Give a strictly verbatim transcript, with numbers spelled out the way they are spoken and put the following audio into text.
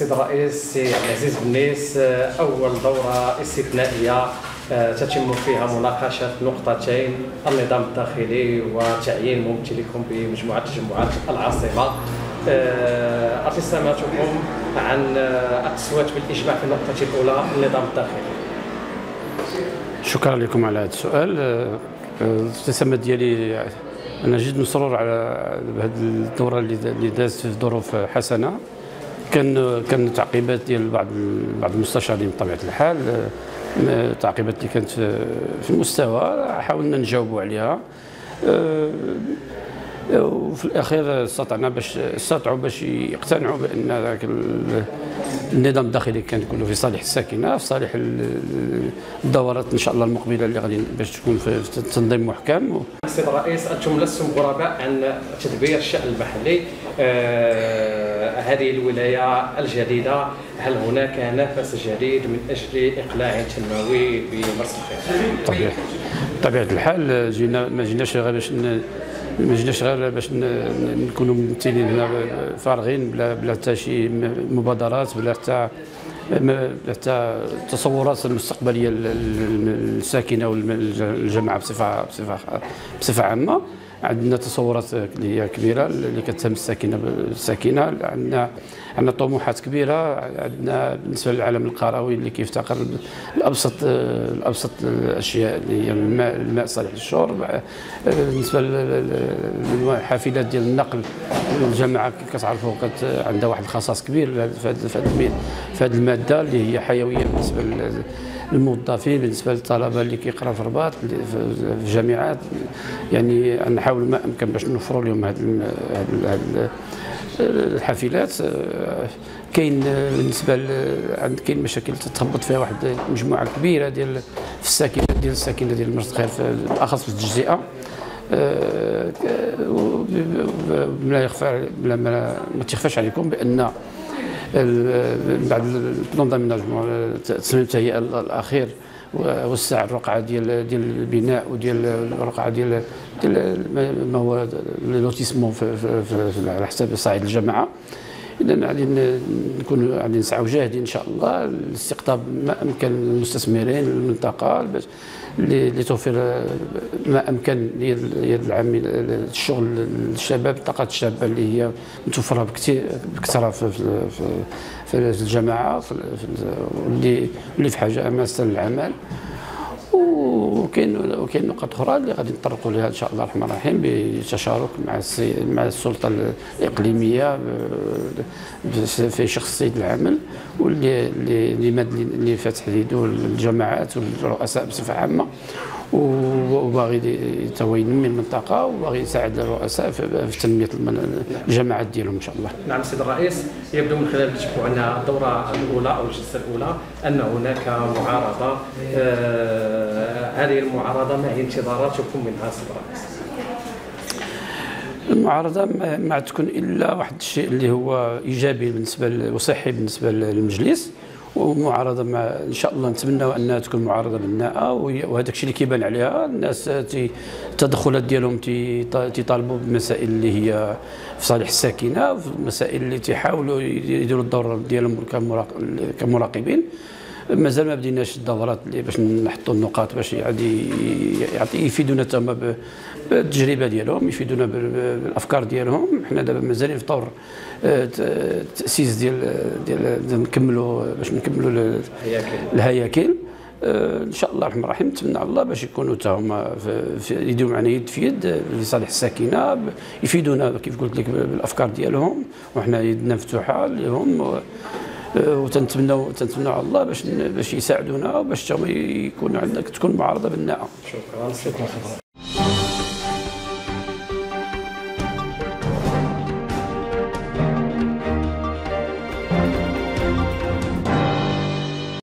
سيد الرئيس سي عبد العزيز بنيس، أول دورة استثنائية تتم فيها مناقشة نقطتين: النظام الداخلي وتعيين ممثلكم بمجموعة تجمعات العاصمة. ارتساماتكم عن التصويت بالإجماع في النقطة الأولى النظام الداخلي. شكرا لكم على هذا السؤال. الابتسامة ديالي أنا جد مسرور على هذه الدورة اللي دازت في ظروف حسنة. كان كان تعقيبات ديال بعض بعض المستشارين بطبيعة الحال، تعقيبات اللي كانت في المستوى حاولنا نجاوبوا عليها، وفي الاخير استطعنا باش استطاعوا باش يقتنعوا بان ذاك النظام الداخلي كان كله في صالح الساكنه، في صالح الدورات ان شاء الله المقبله اللي غادي باش تكون في تنظيم محكم. سيد الرئيس، انتم لستم غرباء عن تدبير الشأن المحلي. آه هذه الولايه الجديده، هل هناك نفس جديد من اجل اقلاع تنموي بمرسى الخير؟ طبيعي بطبيعه الحال جينا ما جيناش غير باش ما جيناش غير باش نكونوا ممثلين هنا فارغين بلا بلا حتى شي مبادرات، بلا حتى بلا حتى التصورات المستقبليه للساكنه والجماعه بصفه بصفه بصفه عامه. عندنا تصورات اللي هي كبيره اللي كتهم الساكنه الساكنه، عندنا عندنا طموحات كبيره. عندنا بالنسبه للعالم القروي اللي كيفتقر الابسط الابسط الاشياء اللي هي الماء الماء صالح للشرب. بالنسبه للحافلات ديال النقل، الجامعه كتعرفوا عندها واحد الخصاص كبير في هذه الماده اللي هي حيويه بالنسبه للموظفين، بالنسبه للطلبه اللي كيقراو في الرباط في الجامعات. يعني نحاول ما امكن باش نوفروا لهم هذه هذه الحافلات. كاين بالنسبه عند كاين مشاكل تتخبط فيها واحد مجموعه كبيره ديال في الساكنه ديال الساكنه ديال مرسى الخير، بالاخص في التجزئه. لا يخفى ما تخفاش عليكم بان بعد البلان داميناجمون تصميم التهيئه الاخير وسع الرقعه ديال ديال البناء وديال الرقعه ديال ديال ما هو لوتيسمون في, في, في على حساب صعيد الجامعه. اذا غادي نكون غادي نسعوا جاهدين ان شاء الله لاستقطاب ما امكن المستثمرين للمنطقه باش لتوفير ما امكن العامل الشغل الشباب، الطاقه الشابه اللي هي متوفره بكثير بكثره في, في, في الجامعه واللي اللي في حاجه اماسه للعمل. وكاين وكاين نقاط اخرى اللي غادي نطرقوا لها ان شاء الله الرحمن الرحيم بالتشارك مع مع السلطه الاقليميه في شخص السيد العامل، واللي اللي اللي فاتح يدو الجماعات والرؤساء بصفه عامه، وباغي هو ينمي المنطقه وباغي يساعد الرؤساء في تنميه الجماعات ديالهم ان شاء الله. نعم سيد الرئيس، يبدو من خلال تتبعنا الدوره الاولى او الجلسه الاولى ان هناك معارضه. آه هذه المعارضه ما هي انتظاراتكم منها سيد الرئيس؟ المعارضه ما تكون الا واحد الشيء اللي هو ايجابي بالنسبه وصحي بالنسبه للمجلس، ومعارضه مع ان شاء الله نتمنى انها تكون معارضه بناءه، وهذاك الشيء اللي كيبان عليها الناس التدخلات ديالهم تيطالبوا بالمسائل اللي هي في صالح الساكنه، في المسائل اللي تيحاولوا يديروا الدور ديالهم كمراقبين. مازال ما بديناش الدورات اللي باش نحطوا النقاط باش يعطي يفيدونا تما بالتجربه ديالهم، يفيدونا بالافكار ديالهم. حنا دابا مازالين في طور التاسيس ديال ديال نكملوا باش نكملوا الهياكل. ان شاء الله الرحمن الرحيم نتمنى الله باش يكونوا حتى هما يديروا معنا يد في يد لصالح الساكنه، يفيدونا كيف قلت لك بالافكار ديالهم، وحنا يدنا مفتوحه لهم، وتنتمنوا تنتمنوا على الله باش باش يساعدونا وباش يكون عندك تكون معارضه بناءه. شكرا.